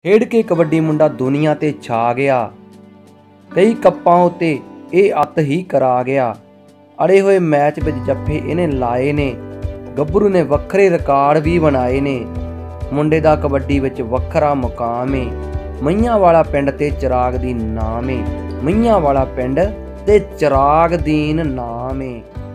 ਖੇਡ ਕੇ ਕਬੱਡੀ ਮੁੰਡਾ ਦੁਨੀਆ ਤੇ ਛਾ ਗਿਆ। ਕਈ ਕੱਪਾਂ ਉੱਤੇ ਇਹ ਅੱਤ ਹੀ ਕਰਾ ਗਿਆ। ਅੜੇ ਹੋਏ ਮੈਚ ਵਿੱਚ ਜੱਫੇ ਇਹਨੇ ਲਾਏ ਨੇ। ਗੱਭਰੂ ਨੇ ਵੱਖਰੇ ਰਿਕਾਰਡ ਵੀ ਬਣਾਏ ਨੇ। ਮੁੰਡੇ ਦਾ ਕਬੱਡੀ ਵਿੱਚ ਵੱਖਰਾ ਮੁਕਾਮ ਏ। ਮਈਆਂ ਵਾਲਾ ਪਿੰਡ ਤੇ ਚਿਰਾਗ ਦੀਨ ਨਾਮ ਏ। ਮਈਆਂ ਵਾਲਾ ਪਿੰਡ ਤੇ ਚਿਰਾਗ ਦੀਨ ਨਾਮ ਏ।